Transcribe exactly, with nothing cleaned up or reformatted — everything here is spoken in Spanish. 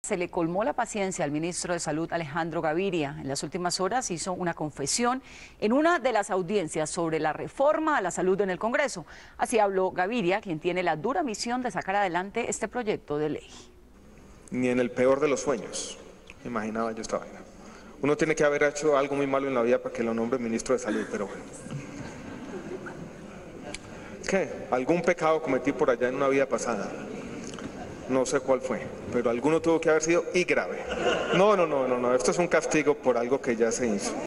Se le colmó la paciencia al ministro de Salud, Alejandro Gaviria. En las últimas horas hizo una confesión en una de las audiencias sobre la reforma a la salud en el Congreso. Así habló Gaviria, quien tiene la dura misión de sacar adelante este proyecto de ley. Ni en el peor de los sueños imaginaba yo esta vaina. Uno tiene que haber hecho algo muy malo en la vida para que lo nombre ministro de Salud, pero bueno. ¿Qué? Algún pecado cometí por allá en una vida pasada. No sé cuál fue, pero alguno tuvo que haber sido y grave. No, no, no, no, no, esto es un castigo por algo que ya se hizo.